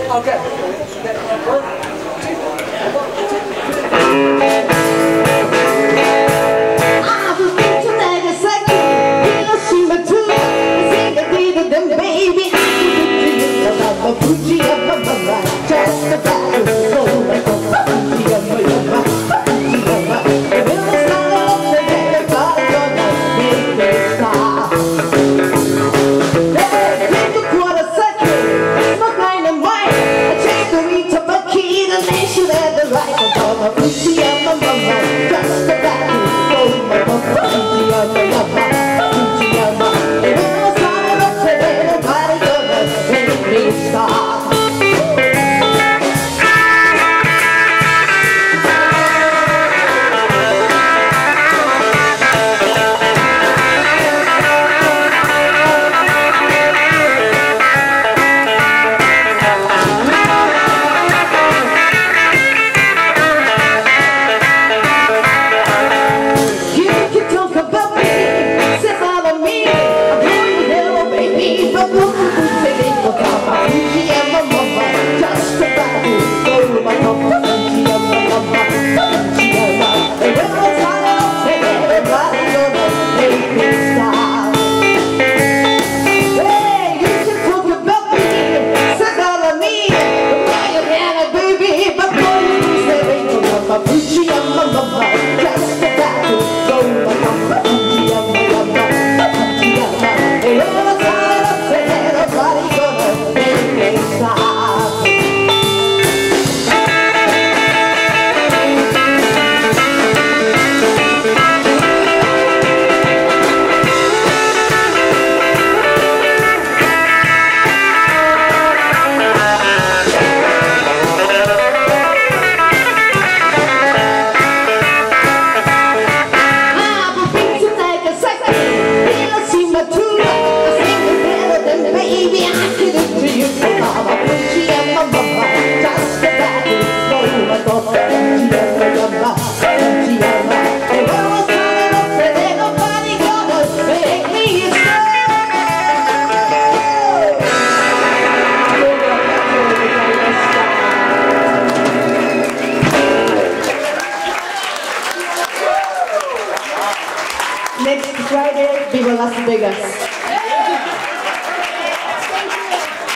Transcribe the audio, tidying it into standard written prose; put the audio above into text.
Okay. Fujiyama, just the battle, so like a Fujiyama, Fujiyama. If it was not enough, then everybody gonna make me stop. Hey, take a quarter second, smoke dynamite. I changed the beat to my key, the nation had the right to call my Fujiyama, just the battle, so like a Fujiyama, Fujiyama. If it was not enough, then everybody gonna make me stop. Next Friday, viva Las Vegas.